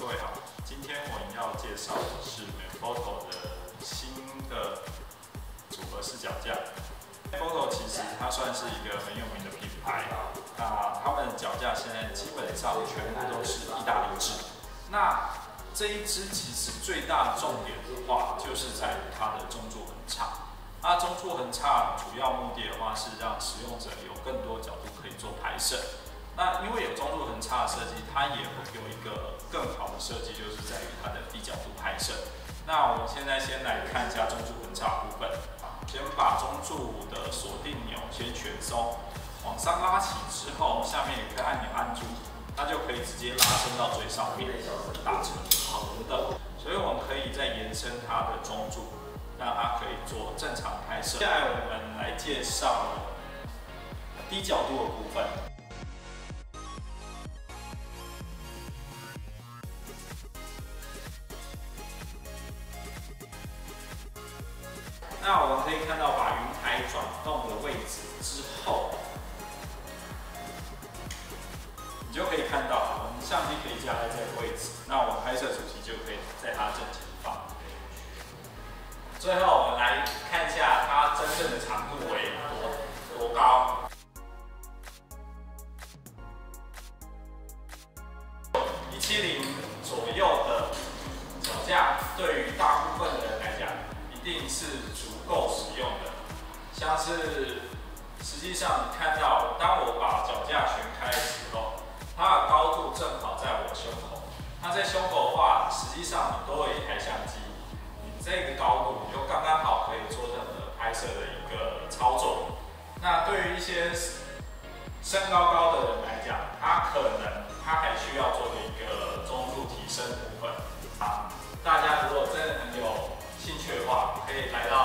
各位好，今天我们要介绍的是 Manfrotto 的新的组合式脚架。Manfrotto 其实它算是一个很有名的品牌，那他们的脚架现在基本上全部都是意大利制。那这一支其实最大的重点的话，就是在于它的中柱横叉。那中柱横叉主要目的的话，是让使用者有更多角度可以做拍摄。那因为有中柱横叉的设计，它也会有一个更好的设计，就是在于它的低角度拍摄。那我们现在先来看一下中柱横叉部分。先把中柱的锁定钮先全松，往上拉起之后，下面有一个按钮按住，它就可以直接拉伸到最上面，打成横的。所以我们可以再延伸它的中柱，让它可以做正常拍摄。接下来我们来介绍低角度的部分。那我们可以看到，把云台转动的位置之后，你就可以看到，我们相机可以架在这个位置，那我们拍摄主题就可以在它正前方。最后，我们来看一下它真正的长度为多高。170左右的脚架，对于大部分的人来讲，一定是足够使用的。像是实际上你看到，当我把脚架全开的时候，它的高度正好在我胸口。那在胸口的话，实际上你多了一台相机，你这个高度你就刚刚好可以做任何拍摄的一个操作。那对于一些身高高的人来讲，他还需要做一个中柱提升部分。大家如果真的很有兴趣的话，可以来到